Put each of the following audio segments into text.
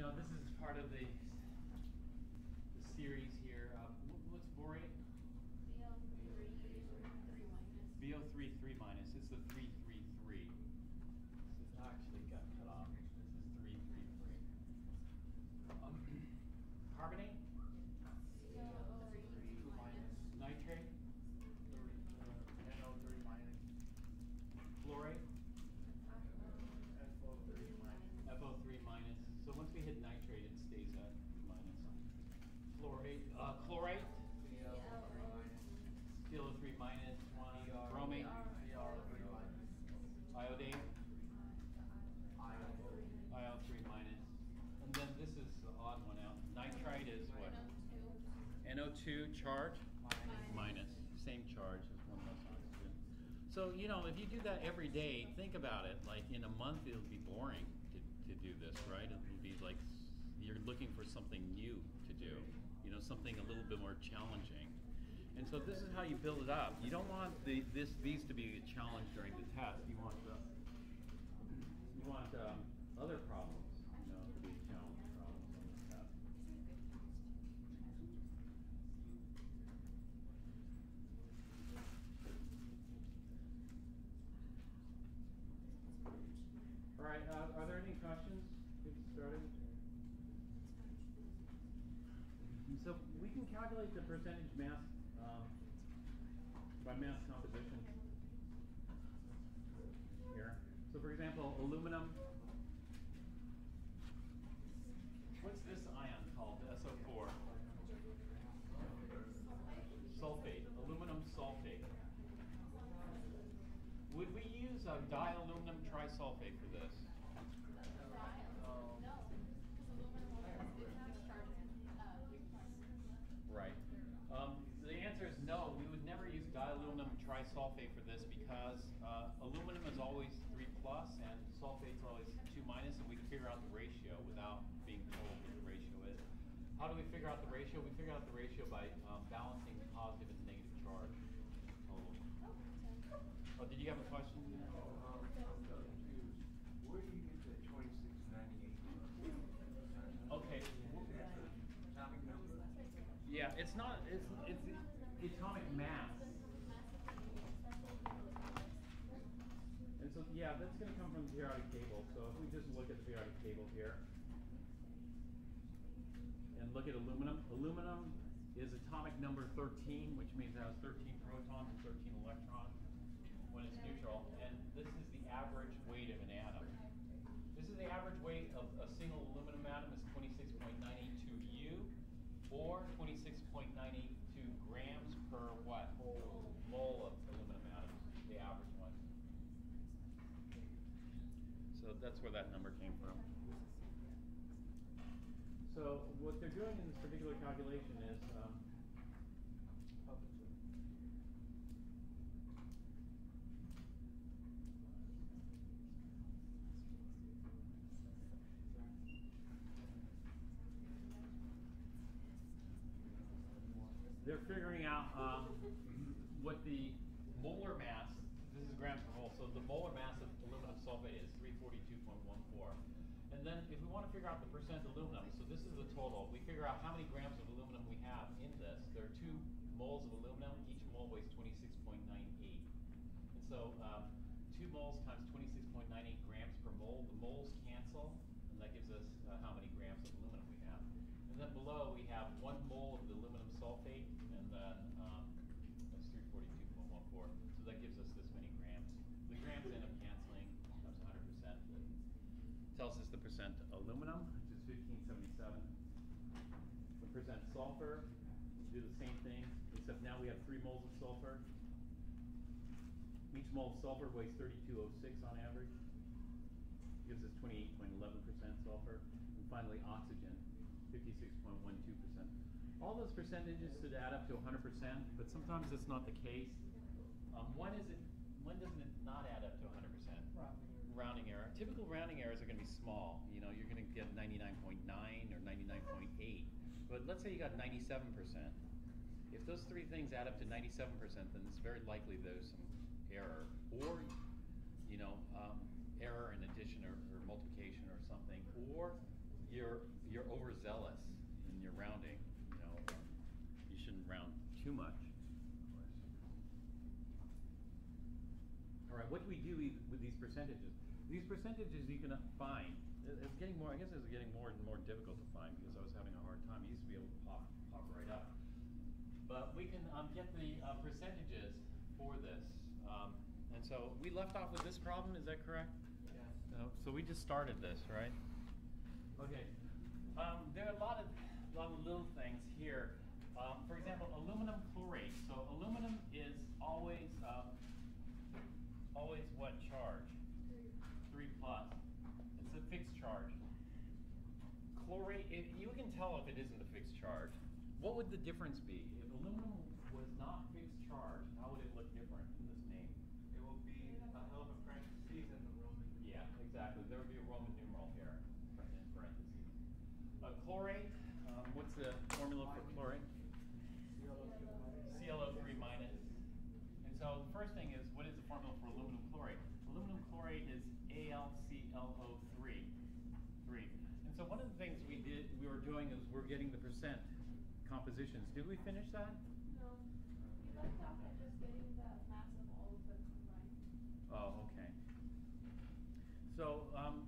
know, this is part of the series here. What's borate? BO3 3 minus. It's the 333. This is actually got cut off. This is 333. Carbonate? CO3 minus. Nitrate? NO3 minus. Fluorate? FO3 minus. FO3 minus. So once we hit nitrate, it stays at minus. Fluorate, chlorate? ClO3 minus. ClO3 minus. Bromate? Br3 minus. Iodine? IO3. IO3 minus. And then this is the odd one out. Nitrite is what? NO2 charge? Minus. Same charge, as one less oxygen. So, you know, if you do that every day, think about it. Like in a month, it'll be boring to do this, right? It'll be like you're looking for something new to do. You know, something a little bit more challenging. And so this is how you build it up. You don't want these to be a challenge during the test. You want other problems, you know, to be challenge problems on the test. All right. Are there any questions? Get started. So we can calculate the percentage mass by mass composition here. So for example, aluminum. What's this ion called? The SO4. Sulfate. Aluminum sulfate. Would we use a dialuminum trisulfate for this? Right. The answer is no. We would never use dialuminum trisulfate for this because aluminum is always 3 plus and sulfate is always 2 minus, and we can figure out the ratio without being told what the ratio is. How do we figure out the ratio? We figure out the ratio by balancing the positive and negative charge. Oh, did you have a question? Where do you get the 2698? Okay. Atomic number? Yeah, it's not. It's the atomic mass. And so yeah, that's going to come from the periodic table. So if we just look at the periodic table here and look at aluminum, aluminum is atomic number 13, which means it has 13 protons and 13 electrons when it's neutral. And this is the average weight of an atom. This is the average weight of a single aluminum atom is 26.982 U, or 26.982 grams per what? Mole of aluminum atoms, the average one. So that's where that number came from. So what they're doing in this particular calculation is they're figuring out what the molar mass, this is grams per mole, so the molar mass of aluminum sulfate is 342.14. And then if we want to figure out the percent aluminum, so this is the total, we figure out how many grams of aluminum we have in this. There are 2 moles of aluminum, each mole weighs 26.98. And so 2 moles times 26.98 grams per mole, the moles cancel, and that gives us how many grams of aluminum we have. And then below we have 1 mole of the aluminum sulfate, and then that's 342.14. So that gives us this many grams. The grams end up canceling, becomes 100%. It tells us the percent aluminum, which is 1577. The percent sulfur, do the same thing, except now we have 3 moles of sulfur. Each mole of sulfur weighs 3206 on average. Gives us 28.11% sulfur. And finally, oxygen, 56.12%. All those percentages should add up to 100%, but sometimes that's not the case. When doesn't it not add up to 100%? Rounding error. Typical rounding errors are going to be small. You know, you're going to get 99.9 or 99.8. But let's say you got 97%. If those 3 things add up to 97%, then it's very likely there's some error, or error in addition or multiplication or something, or you're overzealous in your rounding, you know, you shouldn't round too much. All right, what do we do with these percentages? These percentages you can find, it's getting more, I guess it's getting more and more difficult to find because I was having a hard time. It used to be able to pop right up. But we can get the percentages for this. And so we left off with this problem, is that correct? Yes. So we just started this, right? Okay. There are a lot of little things here. For example, aluminum chlorate. So aluminum is always what charge? 3 plus. It's a fixed charge. Chlorate, you can tell if it isn't a fixed charge. What would the difference be? If aluminum was not fixed charge, how would it look different in this name? It will be a hell of a parentheses and the Roman. Yeah, exactly. There would be a Roman numeral here in parentheses. Chlorate, what's the formula for chlorate? ClO3 minus. And so the first thing is, what is the formula for aluminum chlorate? Aluminum chlorate is AlClO3. And so one of the things we were doing is we're getting the percent compositions. Did we finish that? No. You left off at just getting the mass of all of the combined. Oh, okay. So,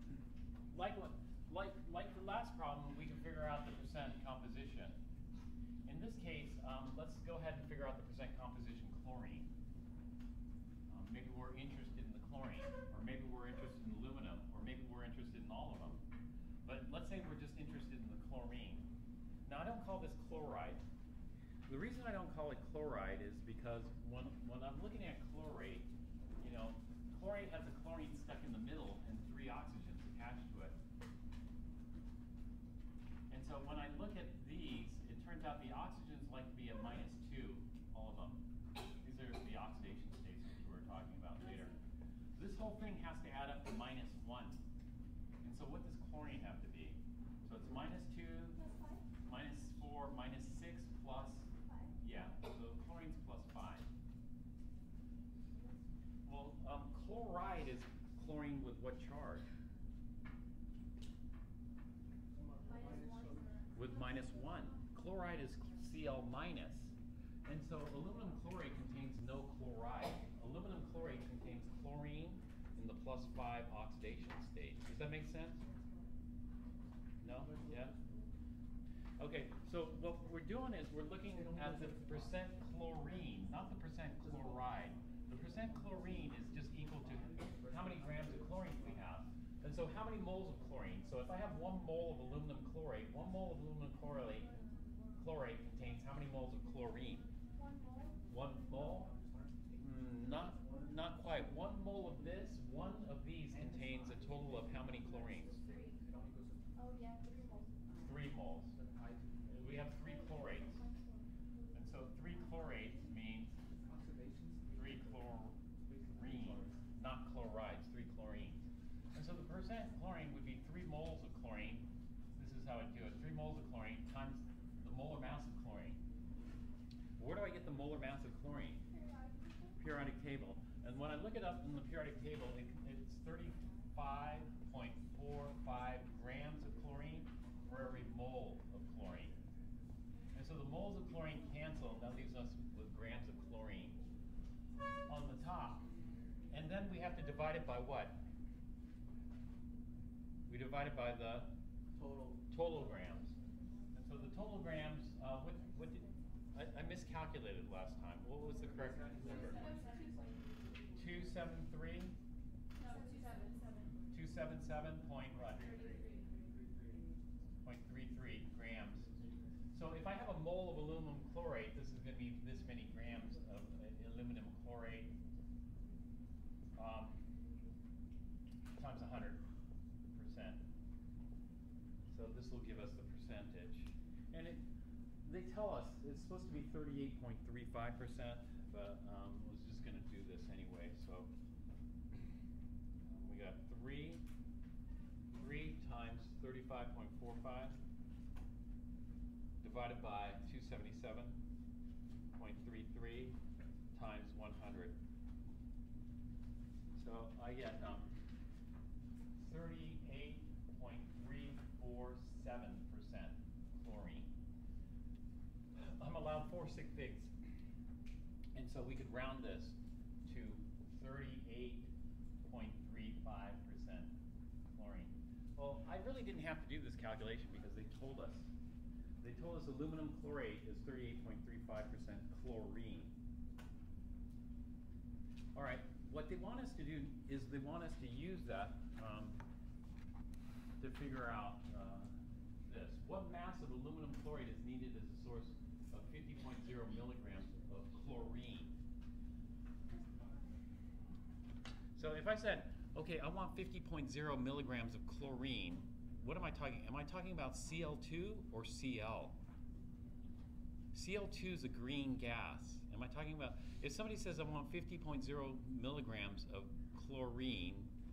like the last problem, we can figure out the percent composition. In this case, let's go ahead and figure out the percent composition chlorine. Maybe we're interested in the chlorine, or maybe we're interested in aluminum, or maybe we're interested in all of them. But let's say we're just interested in the chlorine. Now, I don't call this chloride. The reason I don't call it chloride is because when I'm looking at chlorate, you know, chlorate has a chlorine stuck in the middle and 3 oxygens attached to it. And so when I look at these, it turns out the oxygens like to be at -2, all of them. These are the oxidation states which we were talking about later. This whole thing has to add up to -1. And so what does chlorine have to be? So it's -2, -4, -6 plus, yeah, so chlorine's +5. Well, chloride is chlorine with what charge? With -1. Chloride is Cl minus. And so aluminum chlorate contains no chloride. Aluminum chlorate contains chlorine in the +5 oxidation state. Does that make sense? No? Yeah? Okay, so what we're doing is we're looking at the percent chlorine, not the percent chloride. The percent chlorine is just equal to how many grams of chlorine we have. And so how many moles of chlorine? So if I have 1 mole of aluminum chlorate, 1 mole of aluminum chlorate contains how many moles of chlorine? 1 mole. 1 mole? Not quite. 1 mole of this, 1 of these contains a total of how many chlorines? 3. Oh yeah, 3 moles. 3 moles. We have 3 chlorates. And so 3 chlorates means 3 chlorines, not chlorides, 3 chlorines. And so the percent chlorine would be 3 moles of chlorine. This is how I do it. 3 moles of chlorine times the molar mass of chlorine. Where do I get the molar mass of chlorine? Periodic table. And when I look it up in the periodic table, it's 35.45 grams of chlorine for every mole of chlorine. And so the moles of chlorine cancel. That leaves us with grams of chlorine on the top. And then we have to divide it by what? We divide it by the total grams. And so the total grams, what did, I miscalculated last time. What was the correct number? 273? No, 277. 277 point what? 0.33 grams. So if I have a mole of aluminum chlorate, this is going to be this many grams of aluminum chlorate times 100%. So this will give us the percentage. And they tell us it's supposed to be 38.35%, but I was just going to do this anyway. So we got 3 times 35.45 divided by 277.33 times 100. So I get 38.346 sig figs. And so we could round this to 38.35% chlorine. Well, I really didn't have to do this calculation because they told us. They told us aluminum chlorate is 38.35% chlorine. All right, what they want us to do is they want us to use that to figure out this. What mass of aluminum chlorate is needed as a source of 50.0 milligrams of chlorine? So if I said, okay, I want 50.0 milligrams of chlorine, what am I talking? Am I talking about Cl2 or Cl? Cl2 is a green gas. Am I talking about, if somebody says I want 50.0 milligrams of chlorine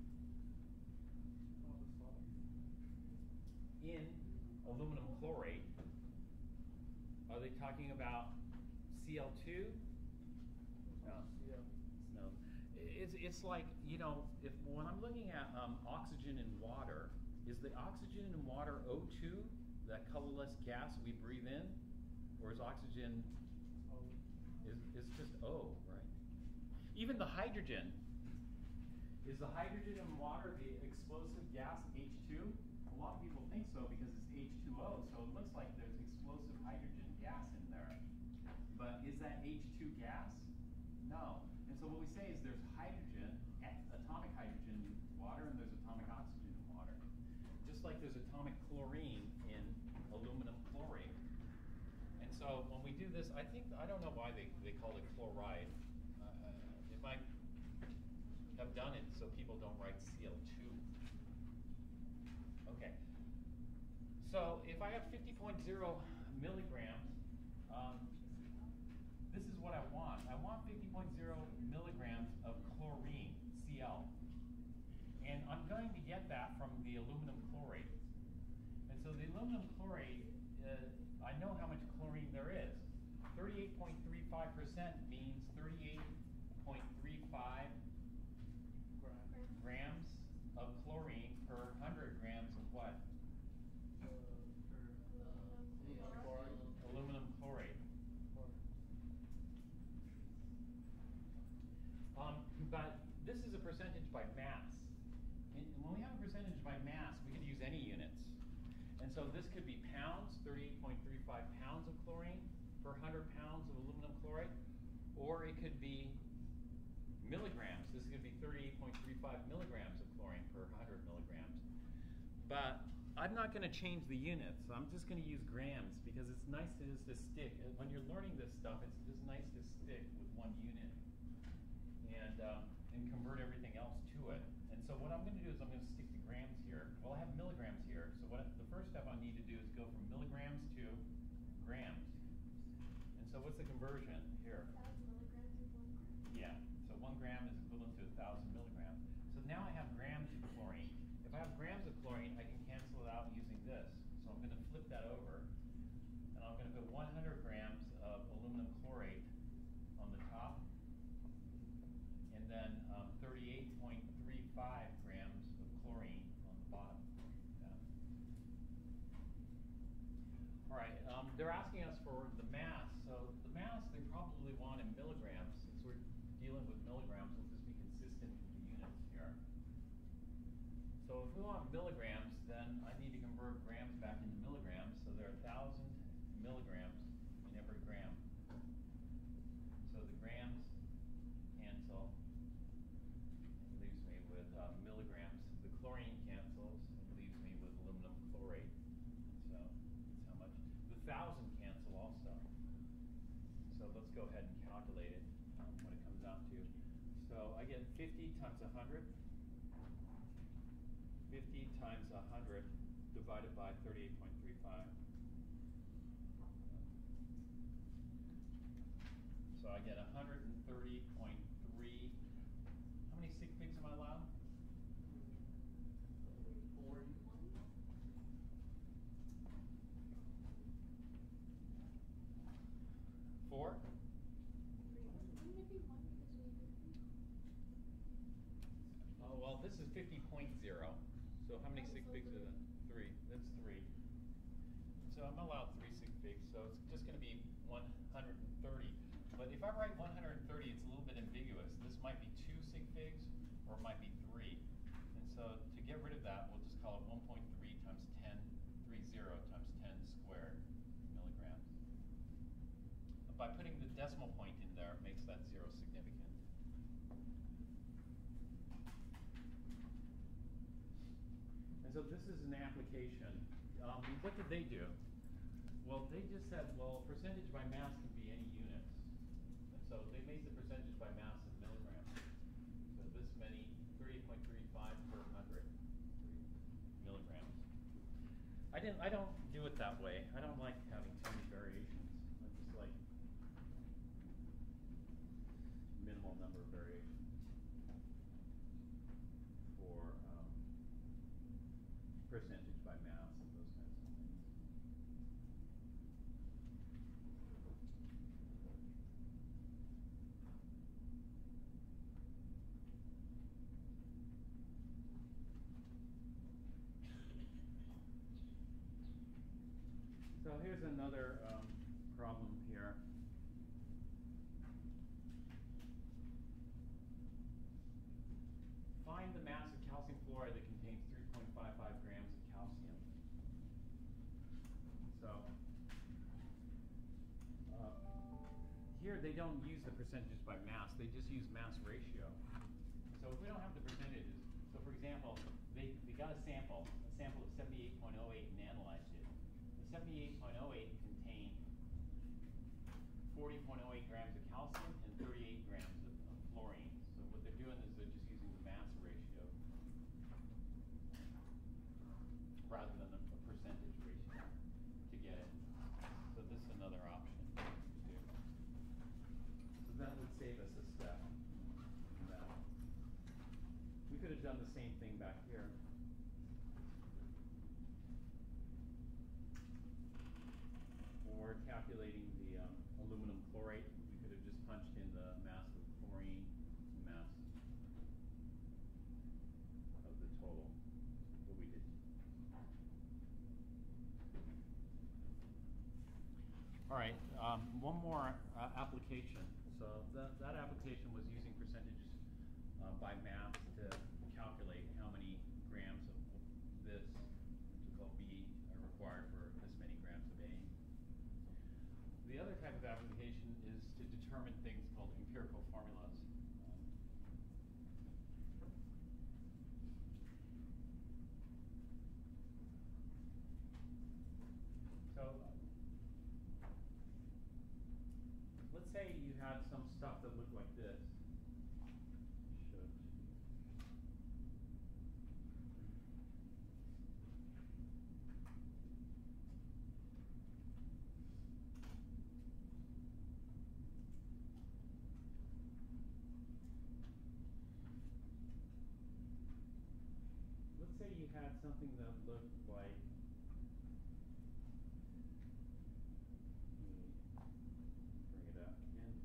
in aluminum chlorate, are they talking about Cl2? No. No. It's like, you know, if when I'm looking at oxygen in water, is the oxygen in water O2, that colorless gas we breathe in? Or is oxygen, is just O, right? Even the hydrogen, is the hydrogen in water the explosive gas H2? A lot of people think so because it's H2O, so it looks like there's explosive hydrogen gas in there. But is that H2 gas? No. And so what we say is there's hydrogen, atomic hydrogen in water, and there's atomic oxygen in water. Just like there's atomic chlorine in aluminum chlorate. And so when we do this, I don't know why they call it chloride. It might have done it so people don't write Cl2. Okay. So if I have 50.0 milligrams, this is what I want. I want 50.0 milligrams of chlorine, Cl. And I'm going to get that from the aluminum chlorate. And so the aluminum chlorate, I know how much chlorine there is. 38.35% means 38.35 grams of chlorine per 100 grams of what? Aluminum chlorate. But this is a percentage by mass. When we have a percentage by mass, we could use any units. And so this could be pounds, 38.35 pounds of chlorine per 100 pounds of aluminum chloride, or it could be milligrams. This could be 38.35 milligrams of chlorine per 100 milligrams. But I'm not going to change the units. I'm just going to use grams because it's nice to just to stick. When you're learning this stuff, it's just nice to stick with one unit and convert everything else to it. And so what I'm going to do is I'm going to stick the grams here. Well, I have milligrams here. So the first step I need to do is go from milligrams to grams. And so what's the conversion here? 1,000 milligrams is 1 gram. Yeah. So 1 gram is equivalent to 1,000 milligrams. So now I have grams of chlorine. If I have grams of chlorine, I can cancel it out using this. So I'm going to flip that over. And I'm going to put 100 grams of aluminum chlorate on the top. And then 38.35 grams of chlorine on the bottom. Yeah. All right, they're asking us for the mass. So the mass they probably want in milligrams. Since we're dealing with milligrams, we'll just be consistent with the units here. So if we want milligrams, then I need to convert grams back into milligrams. So there are 1,000 milligrams in every gram. So the grams cancel. It leaves me with milligrams. The chlorine cancels. It leaves me with aluminum chlorate. So that's how much. The 1,000 cancel also. So let's go ahead and calculate it, what it comes out to. So I get 50 times 100. 50 times 100 divided by 38.35. So I get 130.3. How many sig figs am I allowed? 40. 4? Wouldn't it be 1 because we did 3? Oh, well, this is 50.0. So how many sig figs are that? 3. That's 3. So I'm allowed 3 sig figs. So it's just going to be 1 130. But if I write 130, it's a little bit ambiguous. This might be 2 sig figs, or it might be 3. And so to get rid of that, we'll just call it 1.3 times 10, 30 times 10 squared milligrams. By putting the decimal point in there, it makes that 0 significant. And so this is an application. What did they do? Well, they just said, well, percentage by mass can be any units. And so they made the percentage by mass in milligrams. So this many, 38.35 per 100 milligrams. I don't do it that way. I don't like having too many variations. I just like minimal number of variations for percentage by mass and those kinds of things. So here's another problem here. Find the mass of calcium fluoride that contains 3.55 grams of calcium. So here they don't use the percentages by mass, they just use mass ratio. So if we don't have the percentages, so for example, they got a sample of 78.08 and analyzed it. The 78.08 contained 40.08 grams of calcium and 38 grams of fluorine. So what they're doing is they're just using the mass ratio rather than a percentage ratio to get it. So this is another option to do. So that would save us a step in that. We could have done the same thing back here. When we're calculating the aluminum chlorate, we could have just punched in the mass of chlorine, mass of the total, but we didn't. All right, one more application. So that application was using percentages by mass to calculate how many grams of this, which we call B, are required for this many grams of A. The other type of application is to determine things called empirical formulas. So let's say you had some stuff that looked like this. Let's say you had something that looked like, bring it up again.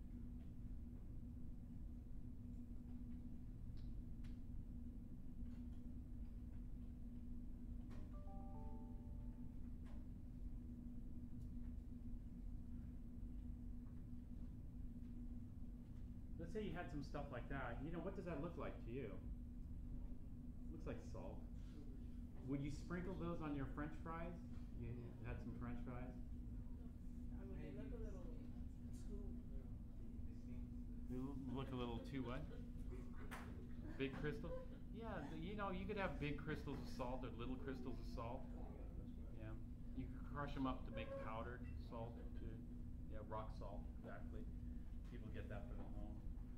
Let's say you had some stuff like that. You know, what does that look like to you? Looks like salt. Would you sprinkle those on your French fries? You had some French fries? I mean, they look a little too. They look a little too what? Big crystal? Yeah, you know, you could have big crystals of salt or little crystals of salt. Yeah. You could crush them up to make powdered salt too. Yeah, rock salt, exactly. People get that for their home.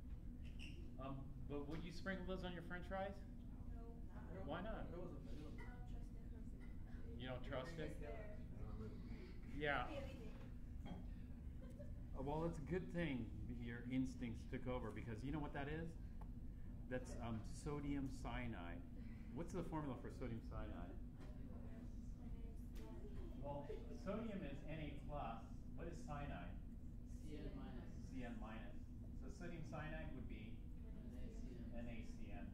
But would you sprinkle those on your French fries? No. Why not? You don't trust it? Yeah. Well, it's a good thing your instincts took over, because you know what that is? That's sodium cyanide. What's the formula for sodium cyanide? Well, sodium is Na+. What is cyanide? Cn minus. Cn minus. So sodium cyanide would be NaCN.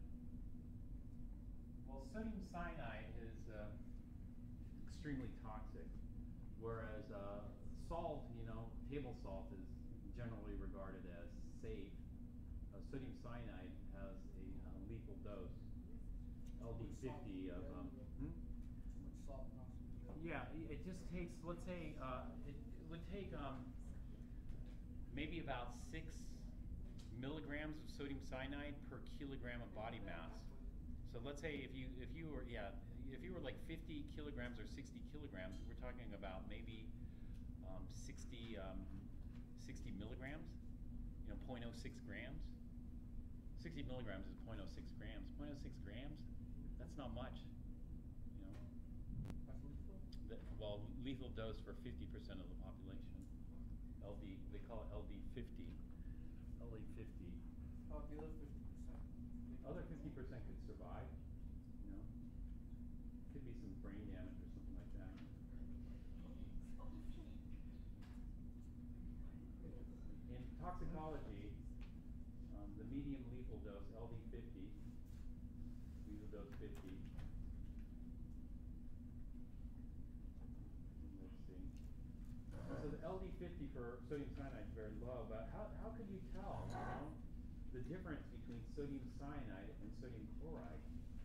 Well, sodium cyanide is extremely toxic, whereas salt, you know, table salt is generally regarded as safe. Sodium cyanide has a lethal dose, LD50 of. Too much salt and also. Yeah, it just takes. Let's say it would take maybe about 6 milligrams of sodium cyanide per kilogram of body mass. So let's say if you were like 50 kilograms or 60 kilograms, we're talking about maybe 60 milligrams. 0.06 grams. 60 milligrams is 0.06 grams. 0.06 grams, that's not much. That's lethal? Lethal dose for 50% of the population. LD, they call it LD50. LD50. Oh, the other 50%. Other 50% could survive. Could be some brain damage or something like that. In toxicology, the medium lethal dose, LD50, lethal dose 50. Let's see. So the LD50 for sodium cyanide is very low, but how could you tell, the difference between sodium cyanide and sodium chloride?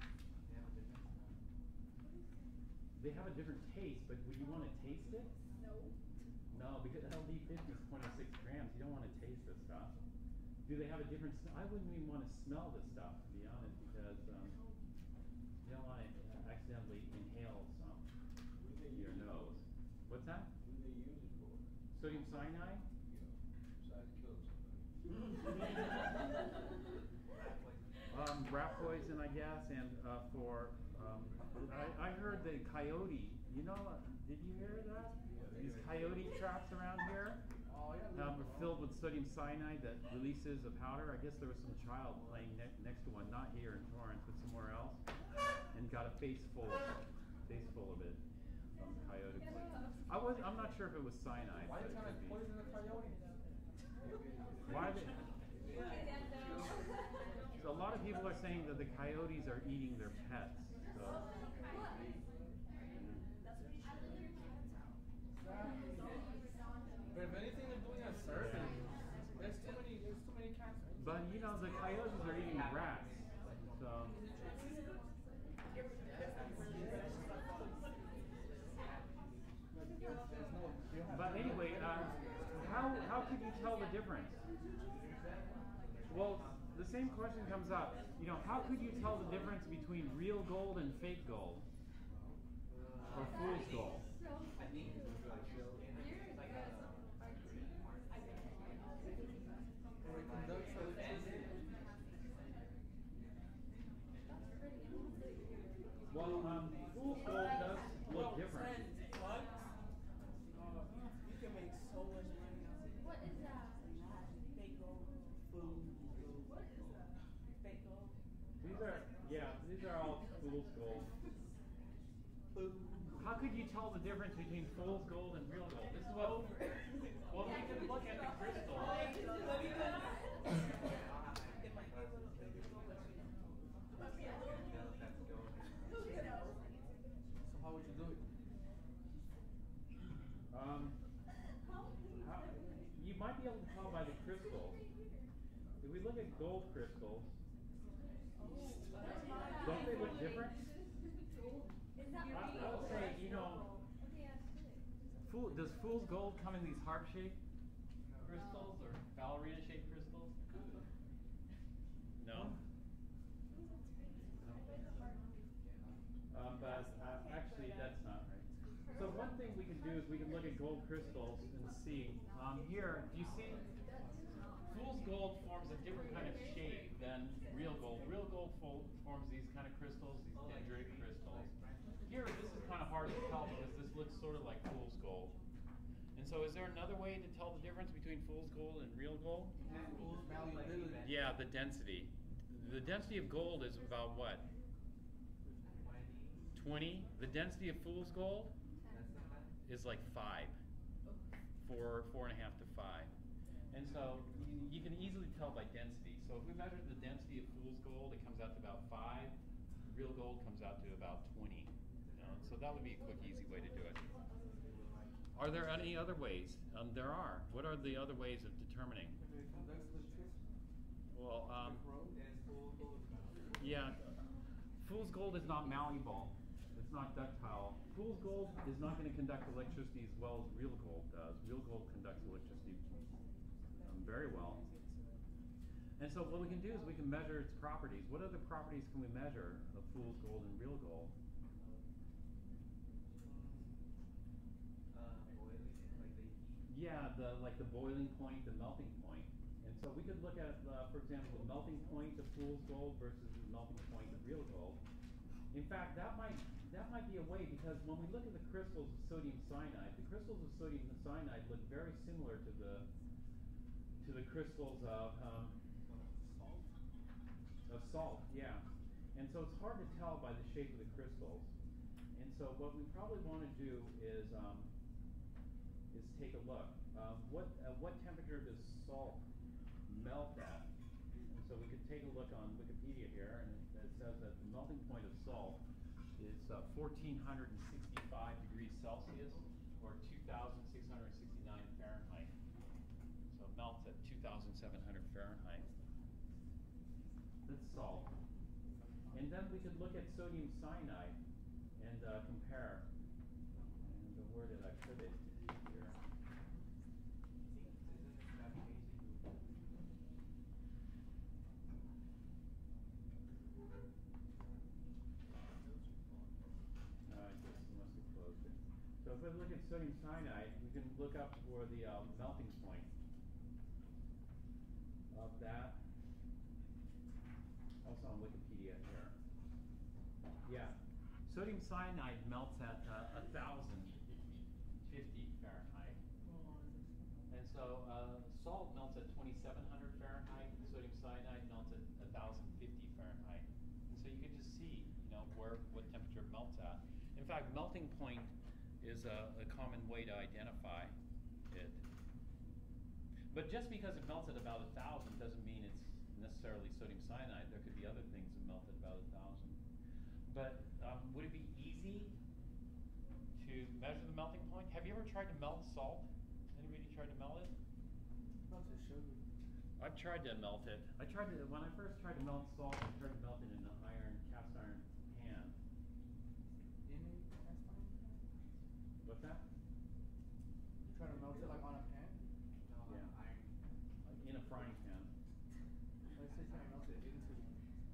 They have a different taste, but would you want to taste it? No. No, because LD50 is 0.06 grams. You don't want to taste this stuff. Do they have a different I wouldn't even want to smell this stuff, to be honest, because you don't want to accidentally inhale some in your nose. What's that? What do they use it for? Sodium cyanide? Besides killing somebody. Rat poison, I guess, and for I heard the coyote. Did you hear that? These coyote traps around here Oh, yeah. are filled with sodium cyanide that releases a powder. I guess there was some child playing next to one, not here in Torrance, but somewhere else, and got a face full of it from coyote poison. I'm not sure if it was cyanide. Why are but you it trying to could be. poison the coyote? Why they? So a lot of people are saying that the coyotes are eating their pets. So. But if anything, they're doing a survey. There's too many cats. But the coyotes are eating rats. So. But anyway, how could you tell the difference? Well, the same question comes up. How could you tell the difference between real gold and fake gold? Or fool's gold? Well, fool's gold does look different. What? You can make so much money out of it. What is that? Fake gold. Food. What is that? Fake gold. These are all fool's gold. Food. How could you tell the difference between fool's gold and real gold? This is what. Well, we can look at the crystal. So how would you do it? You might be able to tell by the crystals. If we look at gold crystals, don't they look different? Is that I would say, does fool's gold come in these heart-shaped crystals or ballerina-shaped crystals? No. But actually, that's not right. So one thing we can do is we can look at gold crystals and see. Here, do you see? Fool's gold forms a different kind of shape than real gold. Real gold forms these kind of crystals, these dendritic crystals. Here, this is kind of hard to tell because this looks sort of like fool's gold. And so is there another way to tell the difference between fool's gold and real gold? Yeah, the density. The density of gold is about what? 20. The density of fool's gold is like 5. 4.5 to 5. And so you can easily tell by density. So if we measure the density of fool's gold, it comes out to about 5. Real gold comes out to about 20. So that would be a quick, easy way to do it. Are there any other ways? There are. What are the other ways of determining? If it conducts electricity, Well, corrode. There's full gold. yeah, fool's gold is not malleable. It's not ductile. Fool's gold is not going to conduct electricity as well as real gold does. Real gold conducts electricity very well. And so what we can do is we can measure its properties. What other properties can we measure of fool's gold and real gold? Boiling, like the heat. Yeah, like the boiling point, the melting point. And so we could look at, for example, the melting point of fool's gold versus the melting point of real gold. In fact, that might be a way, because when we look at the crystals of sodium cyanide, the crystals of sodium cyanide look very similar to the crystals of salt, yeah. And so it's hard to tell by the shape of the crystals. And so what we probably want to do is take a look. What temperature does salt melt at? And so we could take a look on Wikipedia here, and it says that the melting point of salt is 1,465 degrees Celsius, or 2,669 Fahrenheit. So it melts at 2,700 Fahrenheit. That's salt. And then we could look at sodium cyanide and compare. And where did I put it here? I just must have closed it. So if we look at sodium cyanide, we can look up for the melting point of that. Also on Wikipedia here. Yeah, sodium cyanide melts at 1,050 Fahrenheit. And so salt melts at 2,700 Fahrenheit, and sodium cyanide melts at 1,050 Fahrenheit. And so you can just see, what temperature it melts at. In fact, melting point is a common way to identify it. But just because it melts at about 1,000 doesn't mean it's necessarily sodium cyanide. There could be other things that melt at about 1,000. But would it be easy to measure the melting point? Have you ever tried to melt salt? Anybody tried to melt it? Not just sugar. I've tried to melt it. When I first tried to melt salt, I tried to melt it in an cast iron pan. In a cast iron pan? What's that? You try to melt it like on a pan? Yeah. In a frying pan. Let's say try to melt it into one.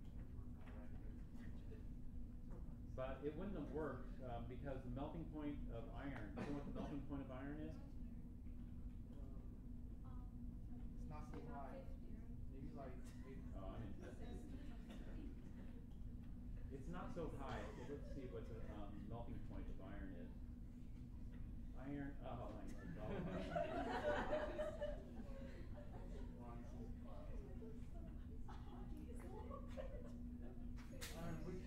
But it wouldn't have worked because the melting point of iron, you know what the melting point of iron is? It's not so high. Maybe like 8. Oh, it's not so high. So let's see what the melting point of iron is. Iron, oh my God. Iron which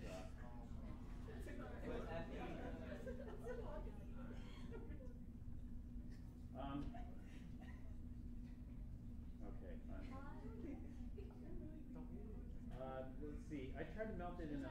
Okay, fine. Let's see. I tried to melt it in a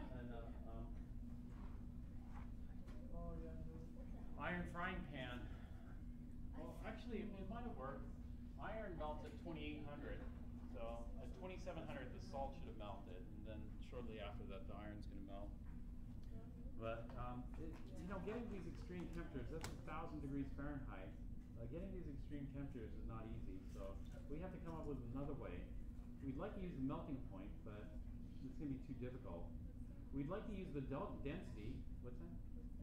iron frying pan. Well, actually, it might have worked. Iron melts at 2,800, so at 2,700 the salt should have melted, and then shortly after that the iron's going to melt. But getting these extreme temperatures, that's 1,000 degrees Fahrenheit. Getting these extreme temperatures is not easy, so we have to come up with another way. We'd like to use the melting point, but it's going to be too difficult. We'd like to use the density. What's that?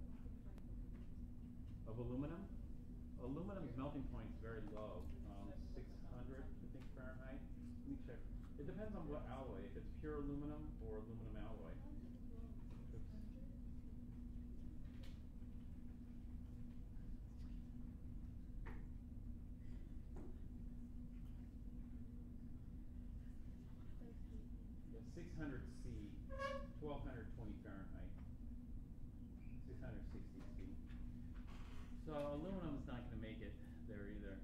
Of aluminum. Aluminum's melting point is very low, 600, I think, Fahrenheit. Let me check. It depends on what alloy. If it's pure aluminum or aluminum alloy. Oops. Yeah, 600 C, 1,220 Fahrenheit. 660 C. So aluminum's not going to make it there either.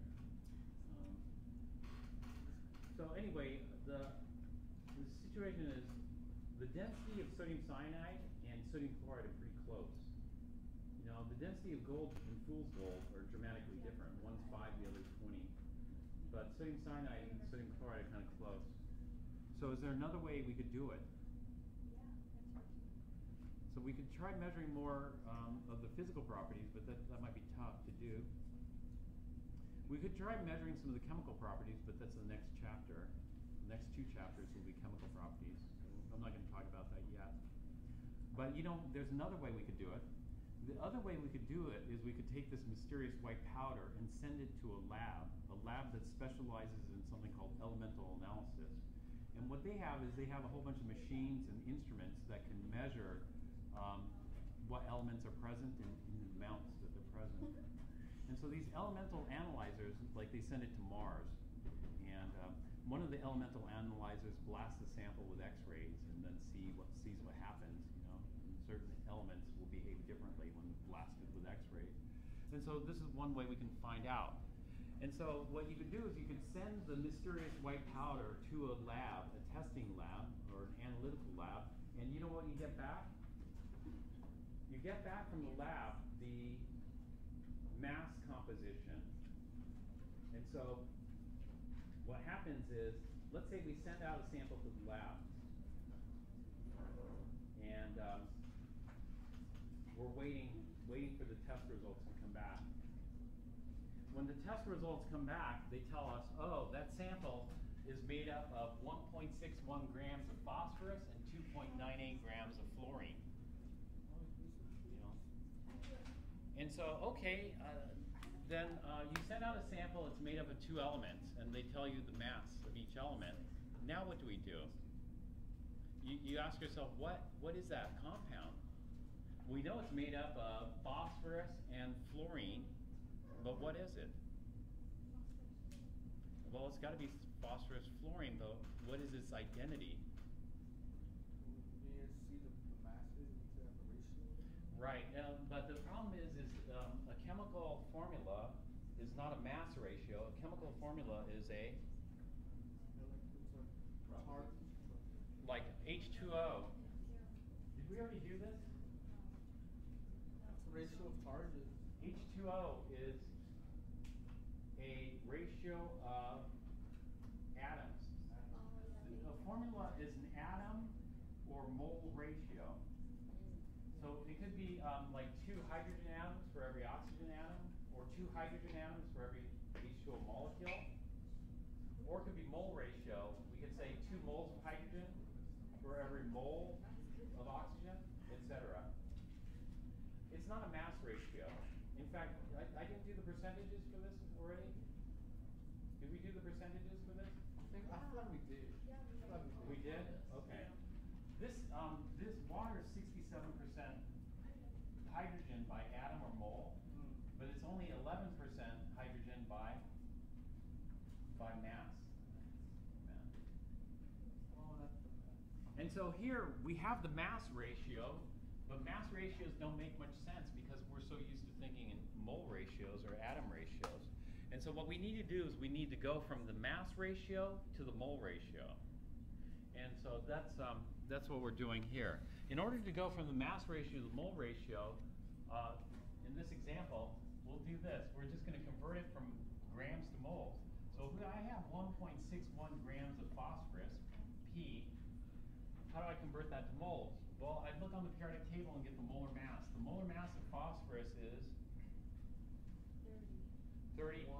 So anyway, the situation is the density of sodium cyanide and sodium chloride are pretty close. The density density of gold and fool's gold are dramatically different. One's 5, the other's 20. But sodium cyanide and sodium chloride are kind of close. So is there another way we could do it? So we could try measuring more of the physical properties, but that might be tough to do. We could try measuring some of the chemical properties, but that's the next chapter. The next 2 chapters will be chemical properties. I'm not going to talk about that yet. But you know, there's another way we could do it. The other way we could do it is we could take this mysterious white powder and send it to a lab that specializes in something called elemental analysis. And what they have is they have a whole bunch of machines and instruments that can measure what elements are present in the amounts that they're present. And so these elemental analyzers, like they send it to Mars, and one of the elemental analyzers blasts the sample with X-rays and then sees what happens. You know, and certain elements will behave differently when blasted with X-rays. And so this is one way we can find out. And so what you could do is you could send the mysterious white powder to a lab, a testing lab or an analytical lab, and you know what you get back? You get back from the lab the mass composition. And so what happens is, let's say we send out a sample to the lab, and we're waiting for the test results to come back. When the test results come back, they tell us, oh, that sample is made up of 1.61 grams of phosphorus and 2.98 grams of fluorine. You know? And so, okay, then you send out a sample, it's made up of 2 elements, and they tell you the mass of each element. Now what do? You ask yourself, what is that compound? We know it's made up of phosphorus and fluorine, but what is it? Well, it's got to be phosphorus fluorine, though. What is its identity? See the masses into the ratio? Right, but the problem is a chemical formula is not a mass ratio. A chemical formula is a, like H2O. Did we already do this? It's a ratio of charges. H2O is a ratio of atoms. The formula is an atom or mole ratio. So it could be like 2 hydrogen atoms for every oxygen atom, or 2 hydrogen atoms for every H2O molecule. Or it could be mole ratio. We could say 2 moles of hydrogen for every mole of oxygen, etc. It's not a mass ratio. In fact, I didn't do the percentages for this already. Did we do the percentages for this? I feel like we did. We did? Okay. This water is 67% hydrogen by atom or mole, but it's only 11% hydrogen by mass. And so here we have the mass ratio, but mass ratios don't make much sense because we're so used to thinking in mole ratios or atom ratios. And so what we need to do is we need to go from the mass ratio to the mole ratio. And so that's what we're doing here. In order to go from the mass ratio to the mole ratio, in this example, we'll do this. We're just going to convert it from grams to moles. So if I have 1.61 grams of phosphorus, P, how do I convert that to moles? Well, I look on the periodic table and get the molar mass. The molar mass of phosphorus is 30.91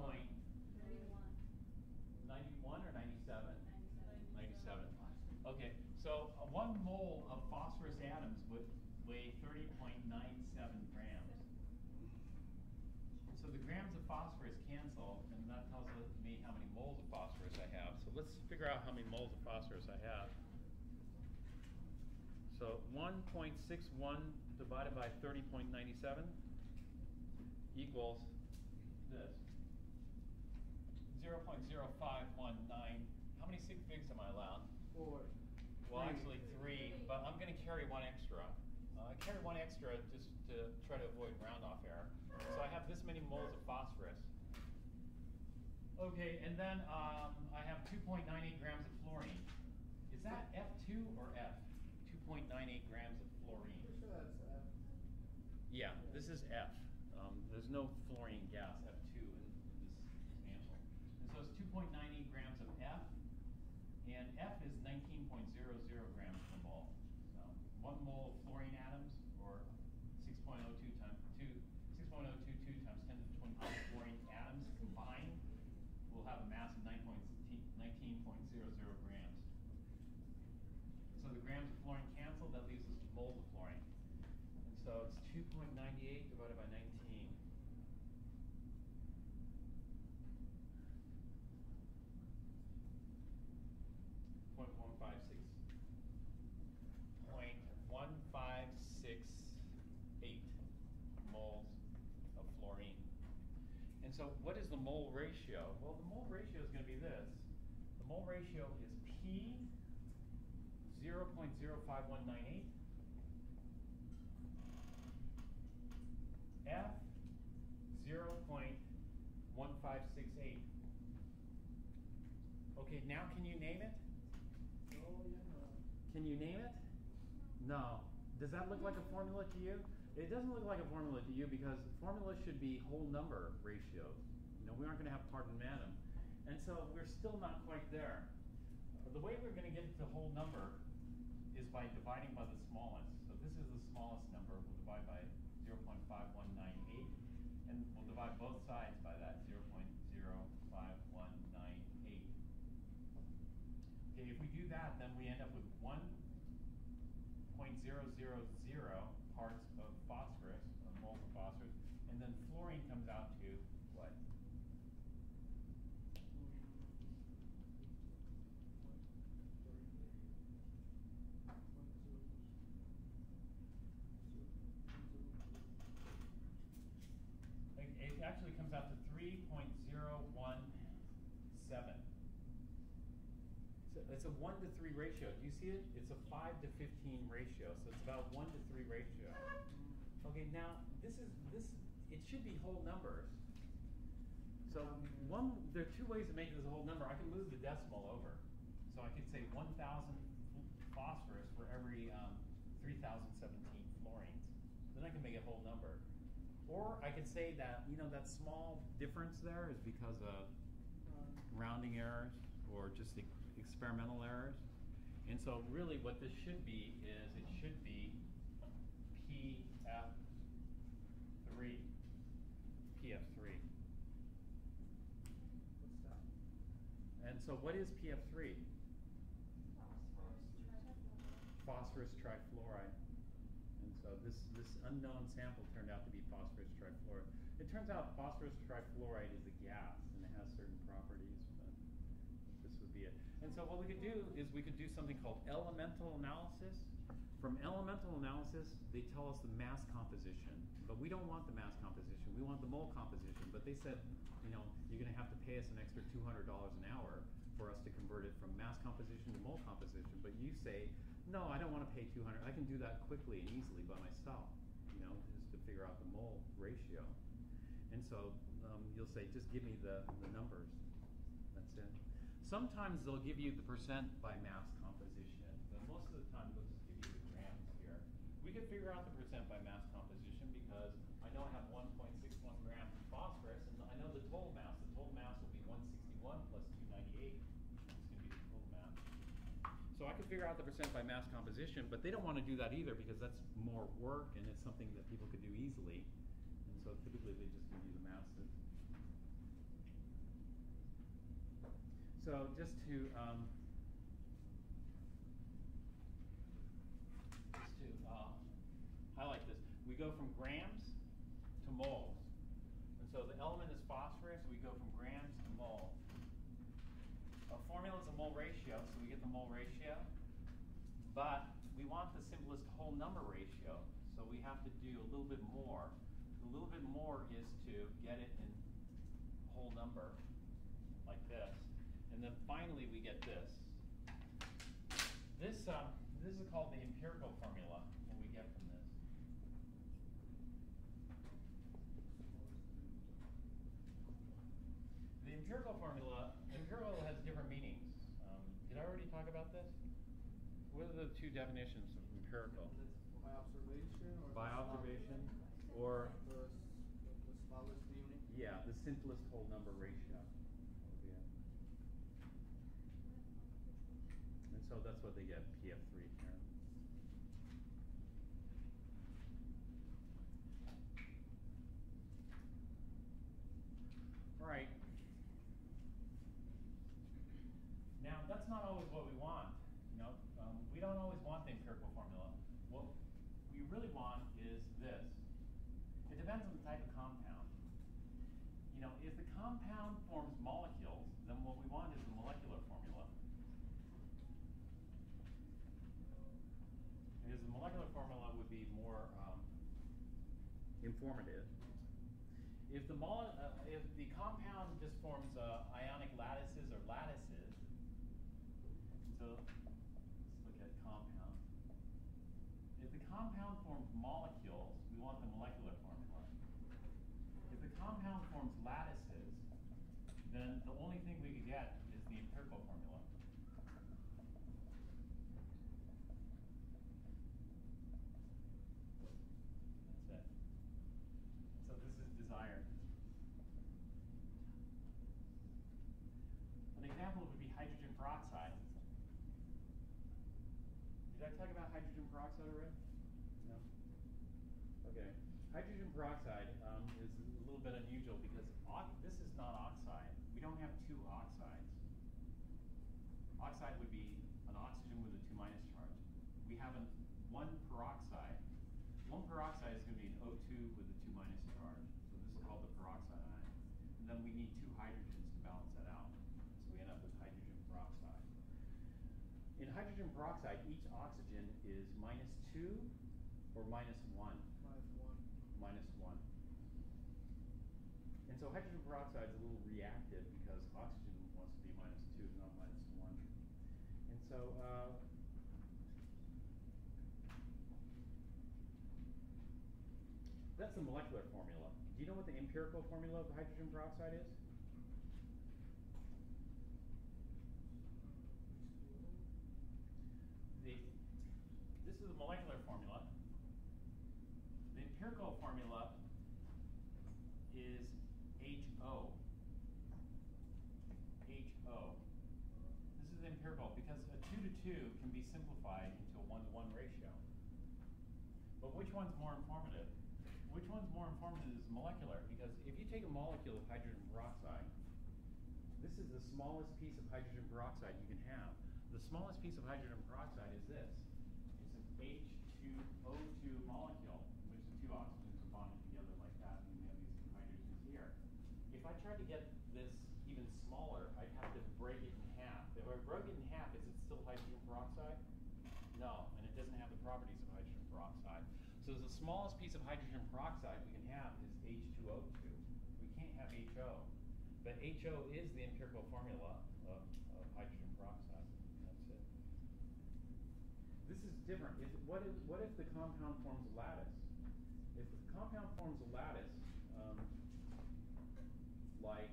or 97? 97. Okay, so 1 mole of phosphorus atoms would weigh 30.97 grams. So the grams of phosphorus cancel, and that tells me how many moles of phosphorus I have. So let's figure out how many moles of phosphorus I have. So 1.61 divided by 30.97 equals this. 0.0519. How many sig figs am I allowed? 4. Well, actually 3, but I'm going to carry 1 extra. I carry 1 extra just to try to avoid round-off error. So I have this many moles of phosphorus. Okay, and then I have 2.98 grams of fluorine. Is that F2 or F? 2.98 grams of fluorine. Pretty sure that's F. Yeah, this is F. there's no fluorine gas, F2, in this example. And so it's 2.98 grams of F, and F is 19.00 grams per mole. So 1 mole of fluorine atoms, or 6.022 times 10 to the 25 fluorine atoms combined will have a mass of 19.00 grams. So the grams of fluorine cancel, that leaves us moles of fluorine. And so it's 2.98 divided by 19. 0.1568 moles of fluorine. And so what is the mole ratio? Well, the mole ratio is going to be this. The mole ratio is P 0.05198, F 0.1568. Okay, now can you name it? Oh, yeah, no. Can you name it? No. Does that look like a formula to you? It doesn't look like a formula to you because formulas should be whole number ratios. You know, we aren't going to have part and atom. And so we're still not quite there. The way we're going to get to whole number is by dividing by the smallest. So this is the smallest number. We'll divide by 0.5198. And we'll divide both sides by that, 0.05198. Okay, if we do that, then we end up with 1.000 parts of phosphorus, or moles of phosphorus, and then fluorine comes out to what? It actually comes out to 3.017. So it's a 1 to 3 ratio. Do you see it? It's a 5 to 15 ratio. So it's about 1 to 3 ratio. Okay, now this. It should be whole numbers. So there are two ways to make this a whole number. I can move the decimal over. So I could say 1,000 phosphorus for every 3,017 fluorines. Then I can make a whole number. Or I could say that, you know, that small difference there is because of rounding errors or just experimental errors. And so really what this should be is it should be PF3. PF3. What's that? And so what is PF3? Phosphorus trifluoride. And so this unknown sample turned out to be phosphorus trifluoride. It turns out phosphorus trifluoride is a gas and it has certain properties, but this would be it. And so what we could do is we could do something called elemental analysis. From elemental analysis, they tell us the mass composition, but we don't want the mass composition. We want the mole composition. But they said, you know, you're going to have to pay us an extra $200 an hour for us to convert it from mass composition to mole composition. But you say, no, I don't want to pay $200. I can do that quickly and easily by myself, you know, just to figure out the mole ratio. And so you'll say, just give me the numbers. That's it. Sometimes they'll give you the percent by mass composition, but most of the time they'll just give you the grams here. We could figure out the percent by mass composition because I know I have 1.61 grams of phosphorus, and I know the total mass. The total mass will be 161 plus 298. It's going to be the total mass. So I could figure out the percent by mass composition, but they don't want to do that either because that's more work and it's something that people could do easily. And so typically they just give you the masses. So just to highlight this, we go from grams to moles. And so the element is phosphorus, we go from grams to moles. A formula is a mole ratio, so we get the mole ratio. But we want the simplest whole number ratio, so we have to do a little bit more. A little bit more is to get it in whole number, like this. And then finally we get this. This is called the empirical formula, what we get from this. The empirical formula, empirical has different meanings. Did I already talk about this? What are the two definitions of empirical? By observation or By observation or simplest whole number ratio. That would be it. And so that's what they get, PF3 here. All right. Now, that's not always what we want. You know, we don't always want the empirical formula. What we really want is this. It depends on the type of compound. You know, if the compound forms molecules, then what we want is the molecular formula. Because the molecular formula would be more informative. If the compound just forms ionic lattices or lattices, so let's look at compound. If the compound forms molecules, we want the molecular formula. If the compound forms lattices, then the only thing we could get is the empirical formula. That's it. So this is desired. An example would be hydrogen peroxide. Did I talk about hydrogen peroxide already? No? Okay. Hydrogen peroxide is a little bit unusual because this is not oxide. We don't have two oxides. Oxide would be an oxygen with a 2- charge. We have one peroxide. One peroxide is going to be an O2 with a 2- charge. So this is called the peroxide ion. And then we need 2 hydrogens to balance that out. So we end up with hydrogen peroxide. In hydrogen peroxide, each oxygen is -2 or -1? -1. -1. And so hydrogen peroxide is a little reactive because oxygen wants to be -2, not -1. And so that's the molecular formula. Do you know what the empirical formula of hydrogen peroxide is? This is the molecular formula. The empirical formula is HO. HO. This is empirical because a 2 to 2 can be simplified into a 1 to 1 ratio. But which one's more informative? Which one's more informative is molecular, because if you take a molecule of hydrogen peroxide, this is the smallest piece of hydrogen peroxide you can have. The smallest piece of hydrogen peroxide is this. It's an H2O2 molecule, in which the 2 oxygens are bonded together like that, and we have these 2 hydrogens here. If I tried to get this even smaller, I'd have to break it in half. If I broke it in half, is it still hydrogen peroxide? No, and it doesn't have the properties of hydrogen peroxide. So the smallest piece of hydrogen peroxide we can have is H2O2. We can't have HO. But HO is the empirical formula of hydrogen peroxide. That's it. This is different. What if the compound forms a lattice? If the compound forms a lattice, like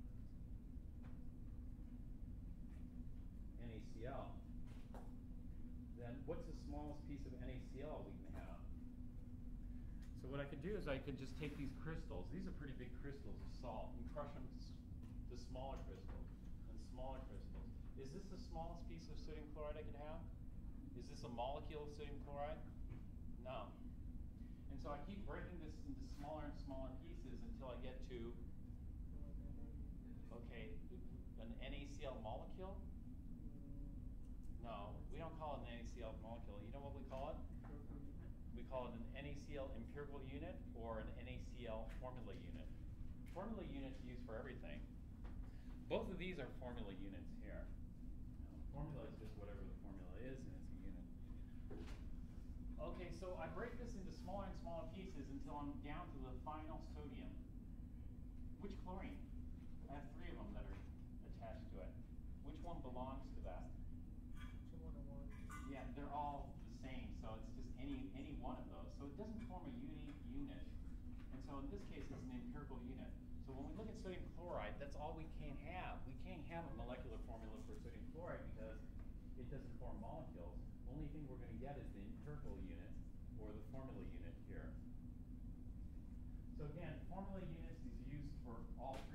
NaCl, then what's the smallest piece of NaCl we can have? So what I could do is I could just take these crystals. These are pretty big crystals of salt and crush them to smaller crystals and smaller crystals. Is this the smallest piece of sodium chloride I could have? Is this a molecule of sodium chloride? No. And so I keep breaking this into smaller and smaller pieces until I get to, okay, an NaCl molecule? No, we don't call it an NaCl molecule. You know what we call it? We call it an NaCl empirical unit or an NaCl formula unit. Formula units used for everything. Both of these are formula units here. Formula is just whatever the formula is, and it's a unit. Okay, so I break this into smaller and smaller pieces until I'm down to the final sodium. Which chlorine? I have 3 of them that are attached to it. Which one belongs to that? 2 1 1. Yeah, they're all the same, so it's just any one of those. So it doesn't form a unique unit. And so in this case, it's an empirical unit. So when we look at sodium chloride, that's all we can have. We can't have a molecular formula for sodium chloride because it doesn't form molecules. Only thing we're going to get is the empirical unit or the formula unit here. So again, formula units is used for all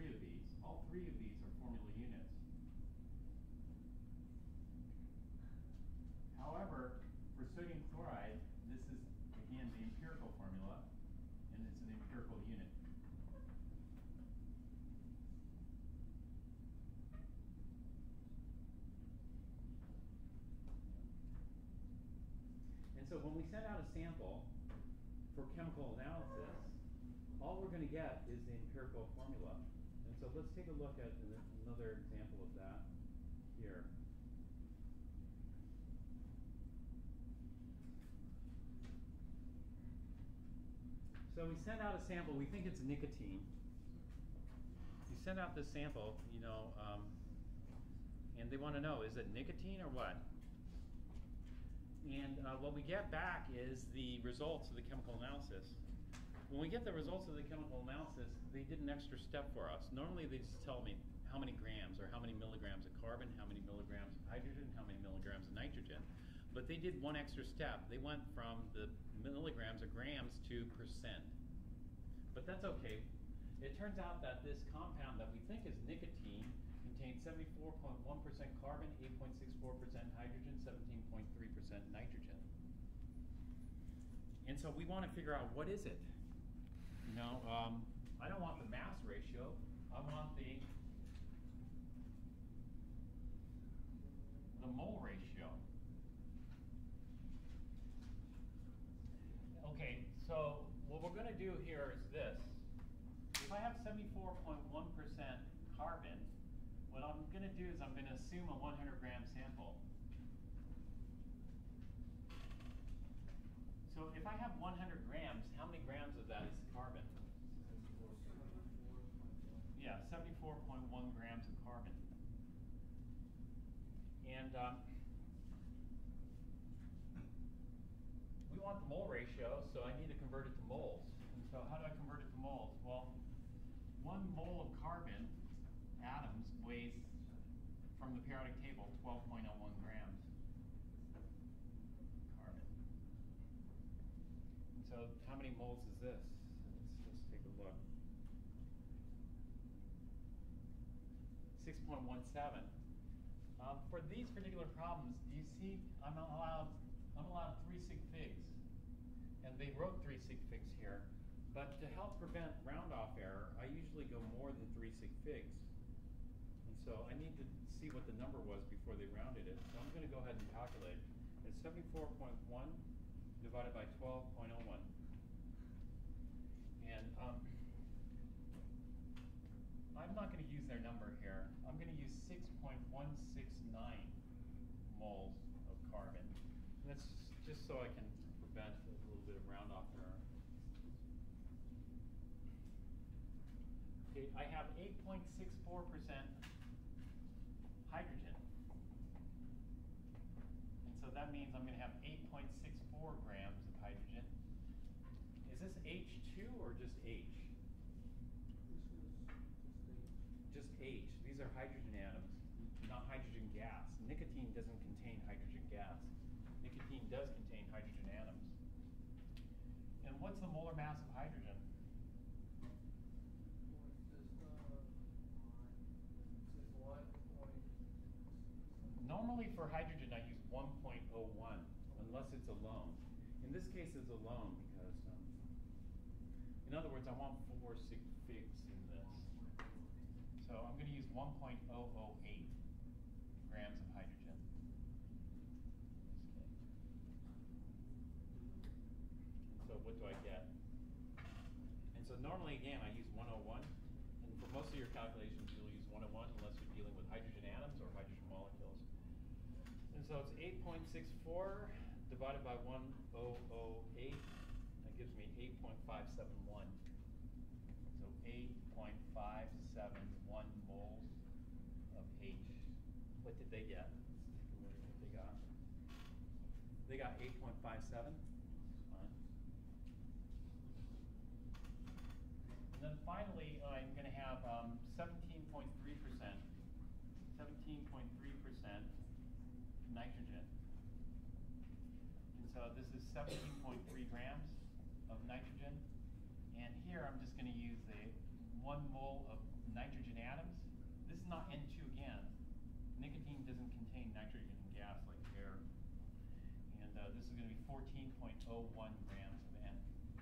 so when we send out a sample for chemical analysis, all we're going to get is the empirical formula. And so let's take a look at another example of that here. So we send out a sample, we think it's nicotine. You send out this sample, and they want to know, is it nicotine or what? And what we get back is the results of the chemical analysis. When we get the results of the chemical analysis, they did an extra step for us. Normally they just tell me how many grams or how many milligrams of carbon, how many milligrams of hydrogen, how many milligrams of nitrogen. But they did one extra step. They went from the milligrams or grams to percent. But that's okay. It turns out that this compound that we think is nicotine contains 74.1% carbon, 8.64% hydrogen, 17.3% nitrogen. And so we want to figure out, what is it? I don't want the mass ratio. I want the mole ratio. Okay, so what we're going to do here is this. If I have 74.1% carbon, what I'm going to do is I'm going to assume a 100-gram sample. So if I have 100 grams, how many grams of that is carbon? Yeah, 74.1 grams of carbon. And we want the mole ratio, so I need to convert it to moles. And so how do I convert it to moles? Well, 1 mole of carbon atoms weighs, from the periodic table, 12.01 grams of carbon. And so how many moles is this? Let's take a look. 6.17. For these particular problems, do you see I'm allowed 3 sig figs. And they wrote 3 sig figs here. But to help prevent round-off error, I usually go more than 3 sig figs. And so I need to see what the number was before they rounded it. So I'm going to go ahead and calculate. It's 74.1 divided by 12.01. And I'm not going to use their number here. I'm going to use 6.169 moles of carbon. And that's just so I can prevent a little bit of round-off error. Okay, I have 8.64% hydrogen. And so that means I'm going to have 8.64 grams of hydrogen. Is this H2 or just H? Just H. These are hydrogen atoms, not hydrogen gas. Nicotine doesn't contain hydrogen gas. Nicotine does contain hydrogen atoms. And what's the molar mass of hydrogen? Normally for hydrogen I use 1.01 unless it's alone. In this case it's alone because, in other words, I want 4 sig figs in this. So I'm going to use 1.008 grams of hydrogen. And so what do I get? And so normally again I use 101. And for most of your calculations you'll use 101 unless you're dealing with hydrogen atoms or hydrogen molecules. And so it's 8.64 divided by 1.008. That gives me 8.571. So 8.571 moles of H. What did they get? Let's take a look at what they got. They got 8.57. Fine. And then finally, I'm going to have 17.3% nitrogen. And so this is 17.3 grams of nitrogen. And here I'm just going to use the 1 mole of nitrogen atoms. This is not N2 again. Nicotine doesn't contain nitrogen gas like air. And this is going to be 14.01 grams of N.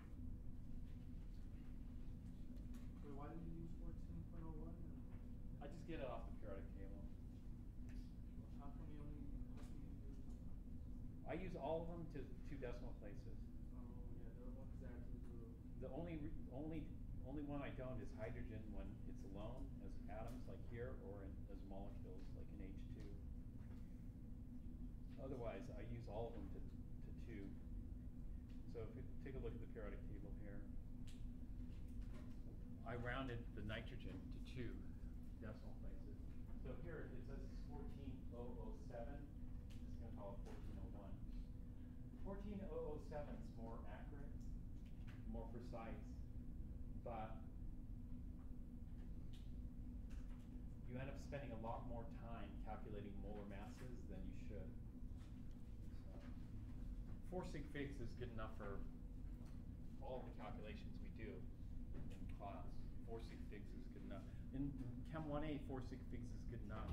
Wait, why did you use 14.01? I just get it off the periodic table. How come you use? I use all of them to decimal places. Oh, yeah, the one exactly blue. The only one I don't is hydrogen when it's alone as atoms like here, or as molecules like in H2. Otherwise, I use all of them to 2. So if you take a look at the periodic table here, I rounded the nitrogen to 2 decimal places. So here it says 14007. I'm just going to call it 1401. 14007 is more accurate, more precise, but you end up spending a lot more time calculating molar masses than you should. So, 4 sig figs is good enough for all the calculations we do in class. 4 sig figs is good enough. In Chem 1A, 4 sig figs is good enough.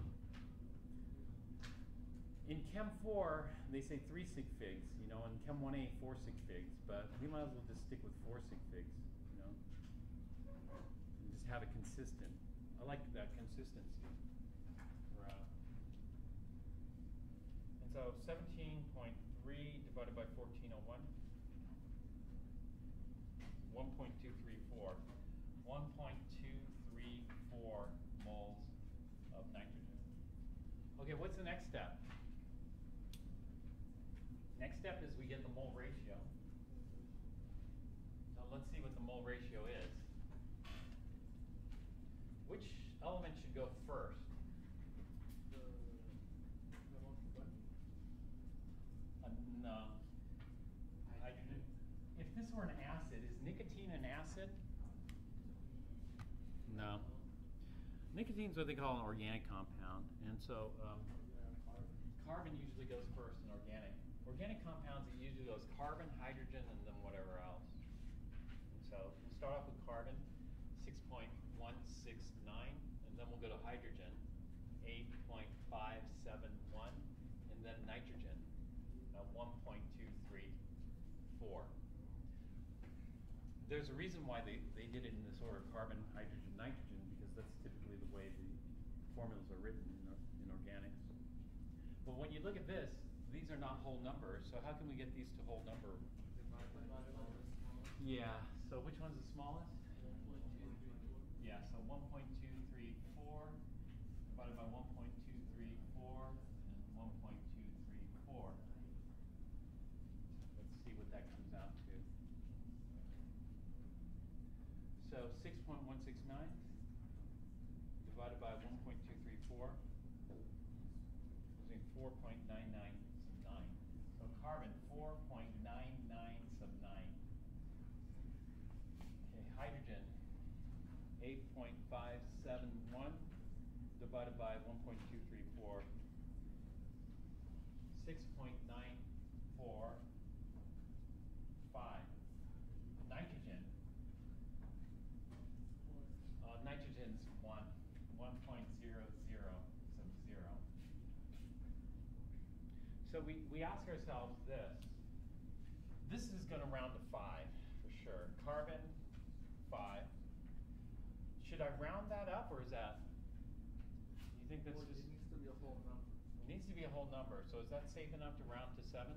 In Chem 4, they say 3 sig figs, you know, in Chem 1A, 4 sig figs, but we might as well just stick with 4 sig figs, you know, and just have it consistent. I like that consistency. And so 17.3 divided by 1401, 1.234. 1.234 moles of nitrogen. Okay, what's the next step? Next step is we get the mole ratio. So let's see what the mole ratio is. Which element should go first? No. Hydrogen. If this were an acid, is nicotine an acid? No. Nicotine's what they call an organic compound, and so carbon usually goes first in organic. Organic compounds, it usually goes carbon, hydrogen, and then whatever else. And so we'll start off with carbon, 6.169, and then we'll go to hydrogen, 8.571, and then nitrogen, 1.234. There's a reason why they did it in this order, carbon, hydrogen, nitrogen, because that's typically the way the formulas are written in organics. But when you look at this, these are not whole numbers, so how can we get these to whole number? Yeah, so which one's the smallest? 1.234. Yeah, so 1.234 divided by 1.234 and 1.234. Let's see what that comes out to. So 6.169 divided by 1.234, using 4.99 sub 9. So carbon, 4.99 sub 9. Okay, hydrogen, 8.571 divided by 1.234, 6.945. Nitrogen. Nitrogen's 1.00 sub 0. So we ask ourselves this. This is going to round to 5 for sure. Carbon, 5. Should I round that up, or is that? You think that's just? It needs to be a whole number. It needs to be a whole number. So is that safe enough to round to 7?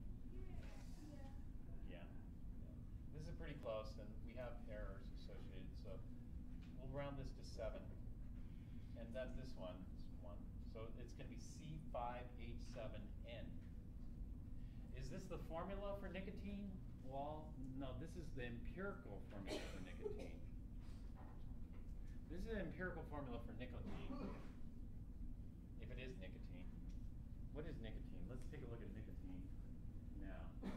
Yeah. This is pretty close, and we have errors associated. So we'll round this to 7, and then this one is 1. So it's going to be C5H7N. Is this the formula for nicotine? Well, no, this is the empirical formula for nicotine. This is an empirical formula for nicotine, if it is nicotine. What is nicotine? Let's take a look at nicotine now.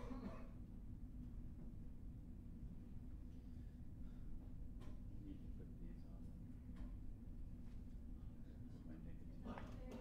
You need to put these on. This is my nicotine.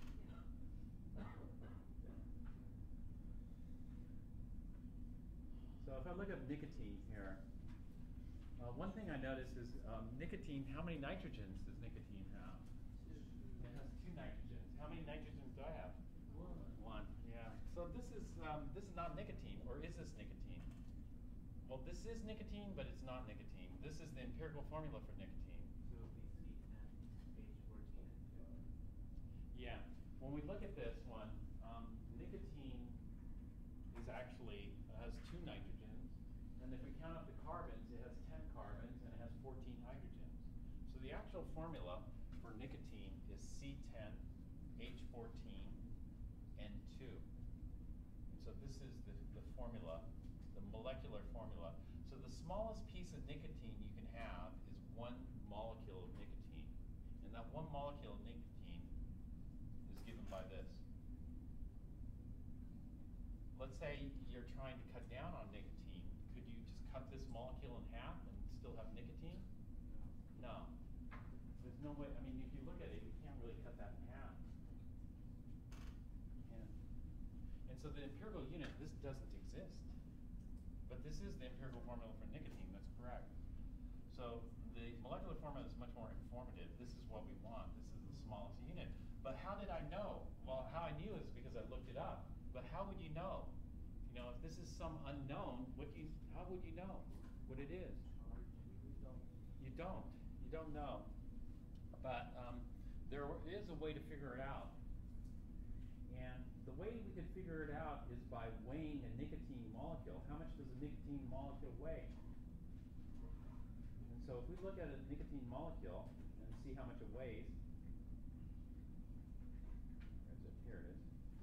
So if I look at nicotine here, one thing I notice is nicotine, how many nitrogens does nicotine have? It has 2 nitrogens. How many nitrogens do I have? 1. Yeah. So this is not nicotine, or is this nicotine? Well, this is nicotine, but it's not nicotine. This is the empirical formula for nicotine. So it'll be C10H14N2. Yeah. When we look at this one, nicotine is actually has 2 nitrogens. And if we count up the carbons, it has 10 carbons and it has 14 hydrogens. So the actual formula for nicotine is C10H14 N2. And so this is the formula, the molecular formula. So the smallest piece of nicotine you can have is 1 molecule of nicotine. And that 1 molecule of nicotine is given by this. Let's say you're trying to cut down on nicotine. Could you just cut this molecule in half and still have nicotine? No. There's no way. I mean, if you look at it, you can't really cut that in half. And so the empirical unit, this doesn't exist. But this is the empirical formula for nicotine. That's correct. So the molecular formula is much more informative. This is what we want. This is the smallest unit. But how did I know? Well, how I knew is because I looked it up. But how would you know? You know, if this is some unknown, how would you know what it is? You don't. You don't know. But there is a way to figure it out. And the way we could figure it out is by weighing a nicotine molecule. How much does a nicotine molecule weigh? And so if we look at a nicotine molecule and see how much it weighs, here it is.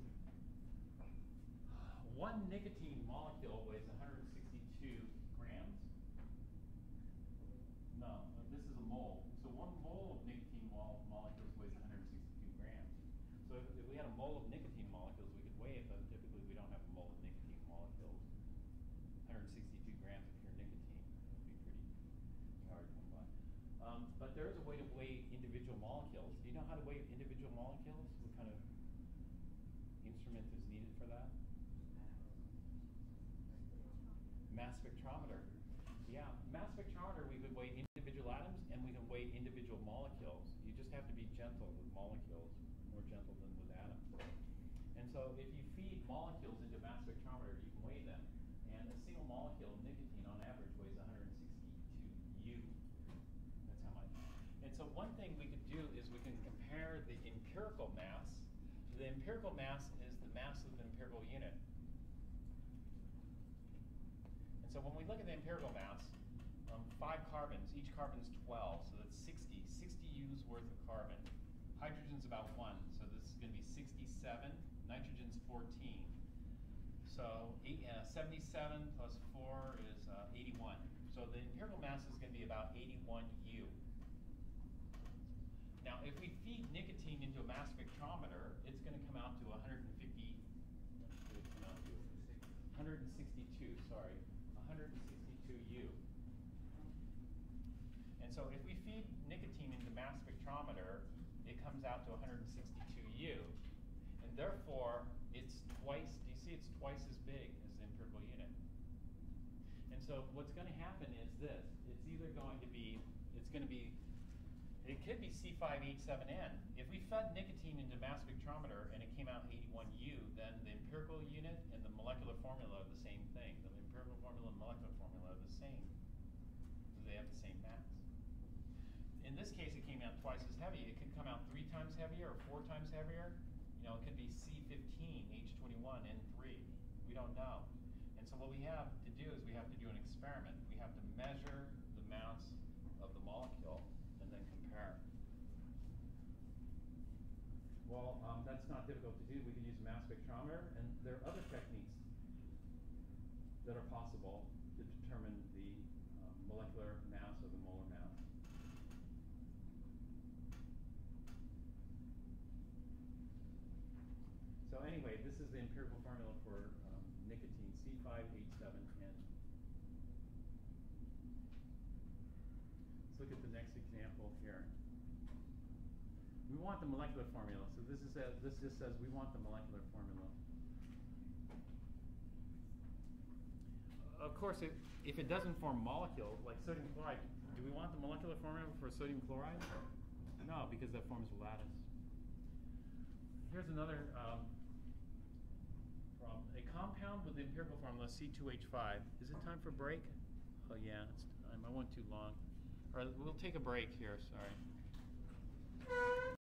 1 nicotine molecule weighs 162 grams. No, this is a mole. So 1 mole of nicotine molecules weighs 162 grams. So if we had a mole of nicotine molecules, we could weigh it, but typically we don't have a mole of nicotine molecules. 162 grams of pure nicotine would be pretty hard to come by. But there is a way to weigh individual molecules. Do you know how to weigh individual molecules? What kind of instrument is needed for that? Mass spectrometer. Yeah, mass spectrometer, we could weigh individual atoms and we can weigh individual molecules. You just have to be gentle with molecules, more gentle than with atoms. And so if you feed molecules into mass spectrometer, you can weigh them. And a single molecule of nicotine on average weighs 162 U. That's how much. And so one thing we could do is we can compare the empirical mass. The empirical mass is the mass of the empirical unit. And so when we look at the empirical mass, 5 carbons, each carbon is 12, so that's 60 U's worth of carbon. Hydrogen's about 1, so this is going to be 67. Nitrogen's 14. So 77 plus 4 is 81. So the empirical mass is going to be about 81 U. Now, if we feed nicotine into a mass spectrometer, it's going to come out to 162, sorry, 162 U. And so if we feed nicotine into mass spectrometer, it comes out to 162 U. And therefore, it's twice, do you see it's twice as big as the empirical unit? And so what's going to happen is this. It's either going to be, it could be C5H7N. If we fed nicotine into mass spectrometer and it came out 81U, then the empirical unit and the molecular formula are the same thing. The empirical formula and molecular formula are the same. They have the same mass. In this case, it came out twice as heavy. It could come out 3 times heavier or 4 times heavier. You know, it could be C15H21 N3. We don't know. And so what we have to do is we have to do an experiment. We have to measure the mass of the molecule and then compare. Well, that's not difficult to do. We can use a mass spectrometer, and there are other techniques that are possible to determine the molecular mass or the molar mass. So anyway, this is the empirical formula for nicotine, C5H7N. Let's look at the next example here. We want the molecular formula. So this just says we want the molecular formula. Of course, if it doesn't form molecules, like sodium chloride, do we want the molecular formula for sodium chloride? No, because that forms a lattice. Here's another problem. A compound with the empirical formula C2H5. Is it time for a break? Oh yeah, it's time. I went too long. All right, we'll take a break here, sorry.